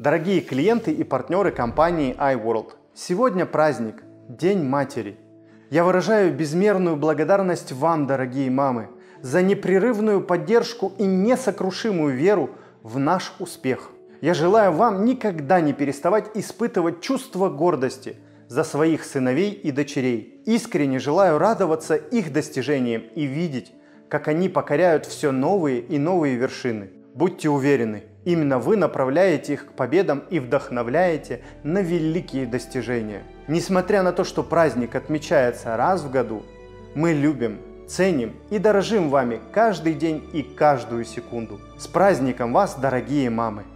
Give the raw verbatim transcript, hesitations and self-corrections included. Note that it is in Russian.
Дорогие клиенты и партнеры компании iWorld, сегодня праздник, День матери. Я выражаю безмерную благодарность вам, дорогие мамы, за непрерывную поддержку и несокрушимую веру в наш успех. Я желаю вам никогда не переставать испытывать чувство гордости за своих сыновей и дочерей. Искренне желаю радоваться их достижениям и видеть, как они покоряют все новые и новые вершины. Будьте уверены, именно вы направляете их к победам и вдохновляете на великие достижения. Несмотря на то, что праздник отмечается раз в году, мы любим, ценим и дорожим вами каждый день и каждую секунду. С праздником вас, дорогие мамы!